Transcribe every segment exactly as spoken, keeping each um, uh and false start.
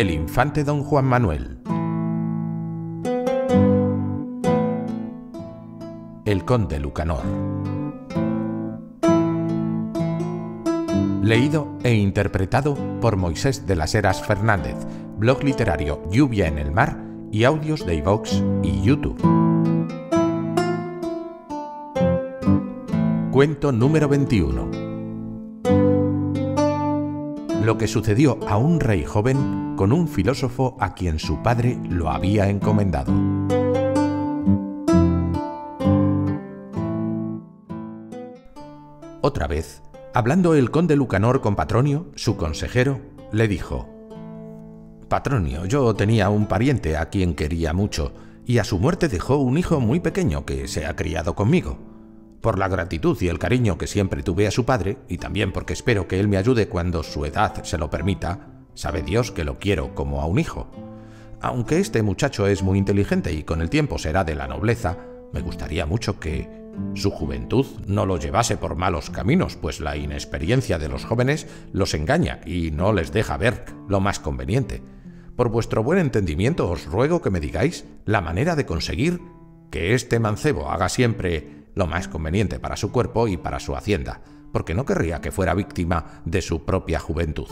el infante don Juan Manuel. El conde Lucanor. Leído e interpretado por Moisés de las Heras Fernández, blog literario Lluvia en el Mar y audios de iVoox y YouTube. Cuento número veintiuno. Lo que sucedió a un rey joven con un filósofo a quien su padre lo había encomendado. Otra vez, hablando el conde Lucanor con Patronio, su consejero, le dijo: Patronio, yo tenía un pariente a quien quería mucho, y a su muerte dejó un hijo muy pequeño que se ha criado conmigo. Por la gratitud y el cariño que siempre tuve a su padre, y también porque espero que él me ayude cuando su edad se lo permita, sabe Dios que lo quiero como a un hijo. Aunque este muchacho es muy inteligente y con el tiempo será de la nobleza, me gustaría mucho que su juventud no lo llevase por malos caminos, pues la inexperiencia de los jóvenes los engaña y no les deja ver lo más conveniente. Por vuestro buen entendimiento os ruego que me digáis la manera de conseguir que este mancebo haga siempre lo más conveniente para su cuerpo y para su hacienda, porque no querría que fuera víctima de su propia juventud.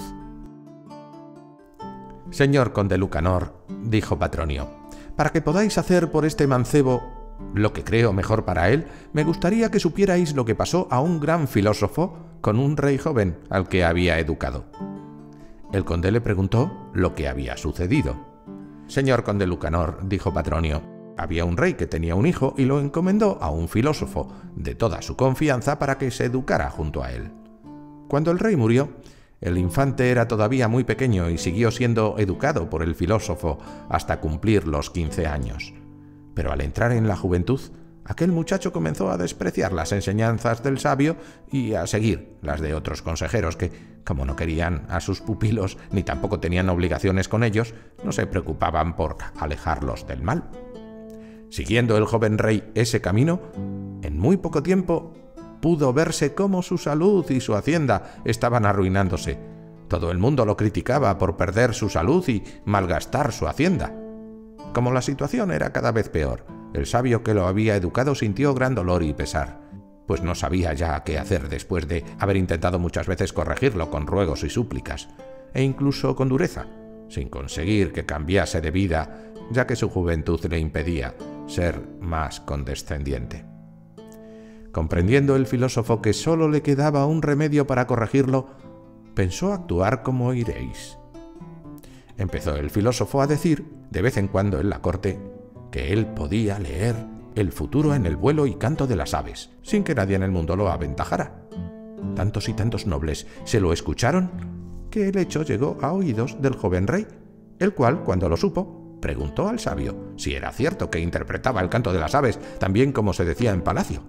Señor conde Lucanor, dijo Patronio, para que podáis hacer por este mancebo lo que creo mejor para él, me gustaría que supierais lo que pasó a un gran filósofo con un rey joven al que había educado. El conde le preguntó lo que había sucedido. Señor conde Lucanor, dijo Patronio, había un rey que tenía un hijo y lo encomendó a un filósofo de toda su confianza para que se educara junto a él. Cuando el rey murió, el infante era todavía muy pequeño y siguió siendo educado por el filósofo hasta cumplir los quince años. Pero al entrar en la juventud, aquel muchacho comenzó a despreciar las enseñanzas del sabio y a seguir las de otros consejeros que, como no querían a sus pupilos ni tampoco tenían obligaciones con ellos, no se preocupaban por alejarlos del mal. Siguiendo el joven rey ese camino, en muy poco tiempo pudo verse cómo su salud y su hacienda estaban arruinándose. Todo el mundo lo criticaba por perder su salud y malgastar su hacienda. Como la situación era cada vez peor, el sabio que lo había educado sintió gran dolor y pesar, pues no sabía ya qué hacer después de haber intentado muchas veces corregirlo con ruegos y súplicas, e incluso con dureza, sin conseguir que cambiase de vida, ya que su juventud le impedía ser más condescendiente. Comprendiendo el filósofo que solo le quedaba un remedio para corregirlo, pensó actuar como oiréis. Empezó el filósofo a decir, de vez en cuando en la corte, que él podía leer el futuro en el vuelo y canto de las aves, sin que nadie en el mundo lo aventajara. Tantos y tantos nobles se lo escucharon, que el hecho llegó a oídos del joven rey, el cual, cuando lo supo, preguntó al sabio si era cierto que interpretaba el canto de las aves, tan bien como se decía en palacio.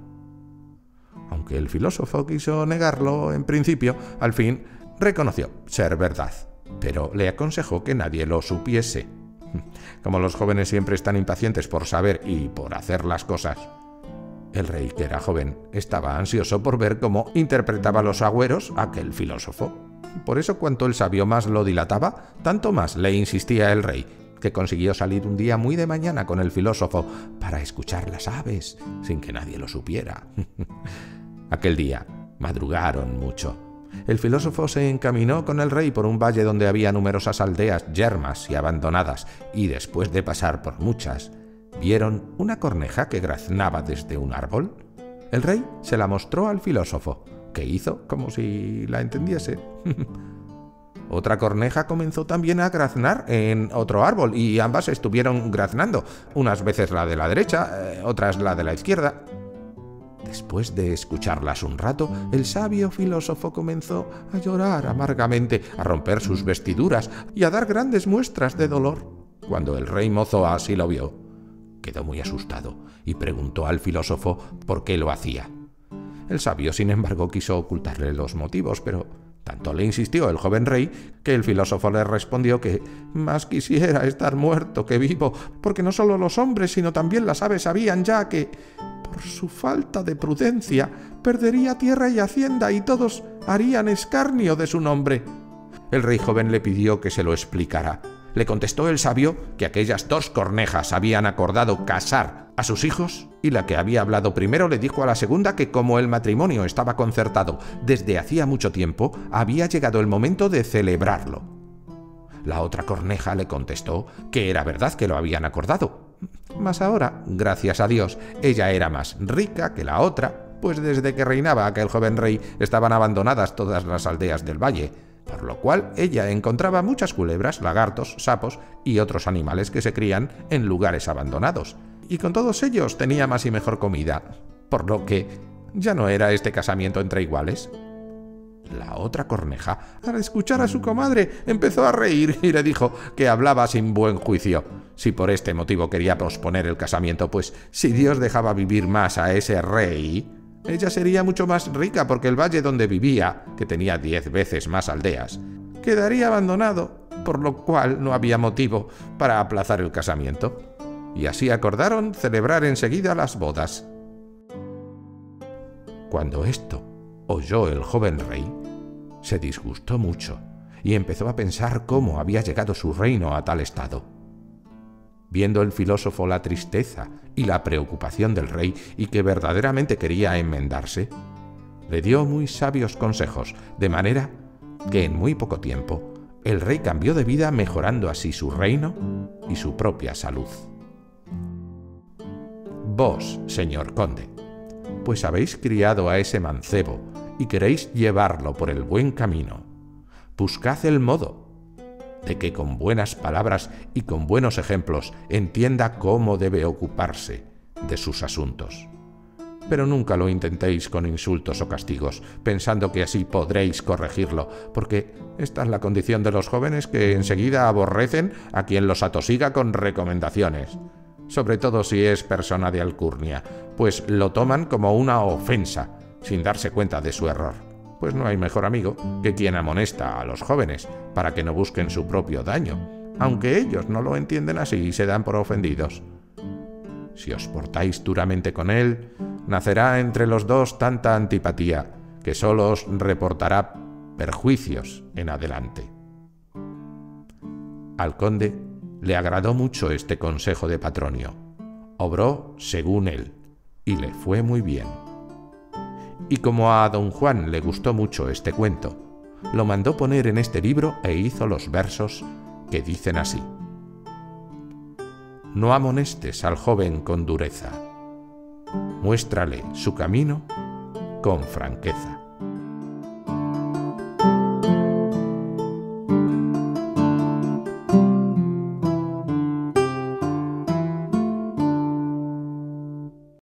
Aunque el filósofo quiso negarlo en principio, al fin reconoció ser verdad, pero le aconsejó que nadie lo supiese. Como los jóvenes siempre están impacientes por saber y por hacer las cosas, el rey, que era joven, estaba ansioso por ver cómo interpretaba los agüeros aquel filósofo. Por eso, cuanto el sabio más lo dilataba, tanto más le insistía el rey, que consiguió salir un día muy de mañana con el filósofo para escuchar las aves, sin que nadie lo supiera. Aquel día madrugaron mucho. El filósofo se encaminó con el rey por un valle donde había numerosas aldeas yermas y abandonadas, y después de pasar por muchas, vieron una corneja que graznaba desde un árbol. El rey se la mostró al filósofo, que hizo como si la entendiese. Otra corneja comenzó también a graznar en otro árbol, y ambas estuvieron graznando, unas veces la de la derecha, eh, otras la de la izquierda. Después de escucharlas un rato, el sabio filósofo comenzó a llorar amargamente, a romper sus vestiduras y a dar grandes muestras de dolor. Cuando el rey mozo así lo vio, quedó muy asustado y preguntó al filósofo por qué lo hacía. El sabio, sin embargo, quiso ocultarle los motivos, pero tanto le insistió el joven rey que el filósofo le respondió que más quisiera estar muerto que vivo, porque no solo los hombres, sino también las aves sabían ya que, por su falta de prudencia, perdería tierra y hacienda y todos harían escarnio de su nombre. El rey joven le pidió que se lo explicara, Le contestó el sabio que aquellas dos cornejas habían acordado casar a sus hijos, y la que había hablado primero le dijo a la segunda que como el matrimonio estaba concertado desde hacía mucho tiempo, había llegado el momento de celebrarlo. La otra corneja le contestó que era verdad que lo habían acordado, mas ahora, gracias a Dios, ella era más rica que la otra, pues desde que reinaba aquel joven rey estaban abandonadas todas las aldeas del valle, por lo cual ella encontraba muchas culebras, lagartos, sapos y otros animales que se crían en lugares abandonados, y con todos ellos tenía más y mejor comida, por lo que ya no era este casamiento entre iguales. La otra corneja, al escuchar a su comadre, empezó a reír y le dijo que hablaba sin buen juicio, si por este motivo quería posponer el casamiento, pues si Dios dejaba vivir más a ese rey, ella sería mucho más rica porque el valle donde vivía, que tenía diez veces más aldeas, quedaría abandonado, por lo cual no había motivo para aplazar el casamiento. Y así acordaron celebrar enseguida las bodas. Cuando esto oyó el joven rey, se disgustó mucho y empezó a pensar cómo había llegado su reino a tal estado. Viendo el filósofo la tristeza y la preocupación del rey y que verdaderamente quería enmendarse, le dio muy sabios consejos, de manera que en muy poco tiempo el rey cambió de vida, mejorando así su reino y su propia salud. Vos, señor conde, pues habéis criado a ese mancebo y queréis llevarlo por el buen camino, buscad el modo de que con buenas palabras y con buenos ejemplos entienda cómo debe ocuparse de sus asuntos. Pero nunca lo intentéis con insultos o castigos, pensando que así podréis corregirlo, porque esta es la condición de los jóvenes, que enseguida aborrecen a quien los atosiga con recomendaciones, sobre todo si es persona de alcurnia, pues lo toman como una ofensa, sin darse cuenta de su error. Pues no hay mejor amigo que quien amonesta a los jóvenes para que no busquen su propio daño, aunque ellos no lo entienden así y se dan por ofendidos. Si os portáis duramente con él, nacerá entre los dos tanta antipatía que solo os reportará perjuicios en adelante. Al conde le agradó mucho este consejo de Patronio. Obró según él y le fue muy bien. Y como a don Juan le gustó mucho este cuento, lo mandó poner en este libro e hizo los versos que dicen así: No amonestes al joven con dureza, muéstrale su camino con franqueza.